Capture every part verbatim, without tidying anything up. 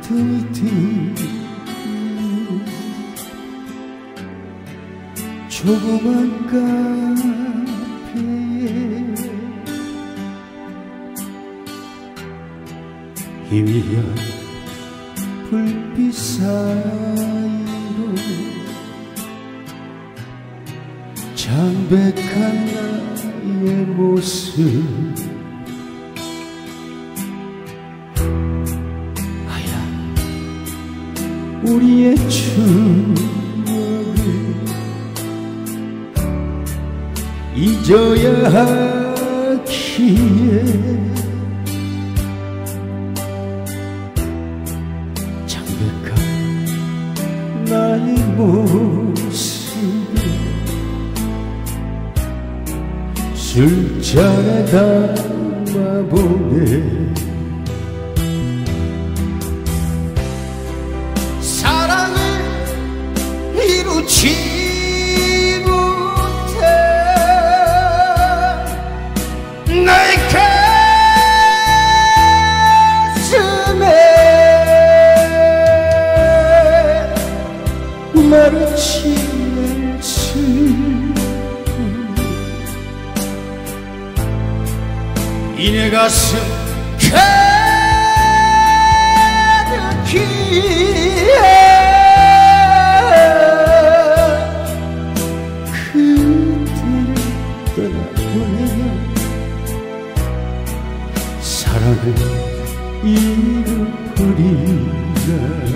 들뜬 조그만 카페에 희미한 불빛 사이로 창백한 나의 모습 하얀 우리의 추억을 잊어야 하기에 창백한 나의 모습을 술잔에 담아보네. 사랑을 이루지 못해 나의 가슴에 마르지 않을 이 내 가슴 가득히에 그대를 떠나보내면 사랑을 잃어버리라.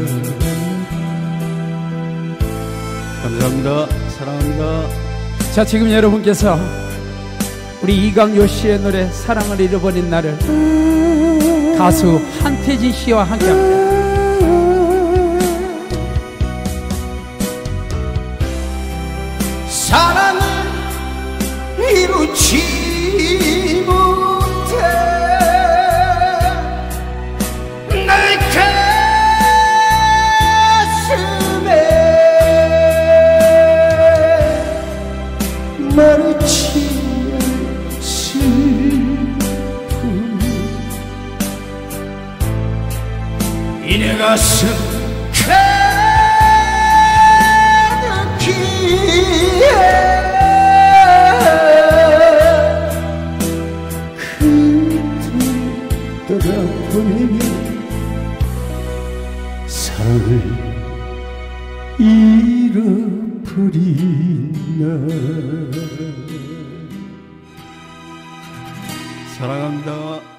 감사합니다. 사랑합니다. 자, 지금 여러분께서 우리 이강요 씨의 노래 사랑을 잃어버린 나를 가수 한태진 씨와 함께합니다. 사랑을 이루지 못해 나의 가슴에 마르지 이 내 가슴 가득히에 그대 떠나보내면 사랑을 잃어버리나. 사랑합니다.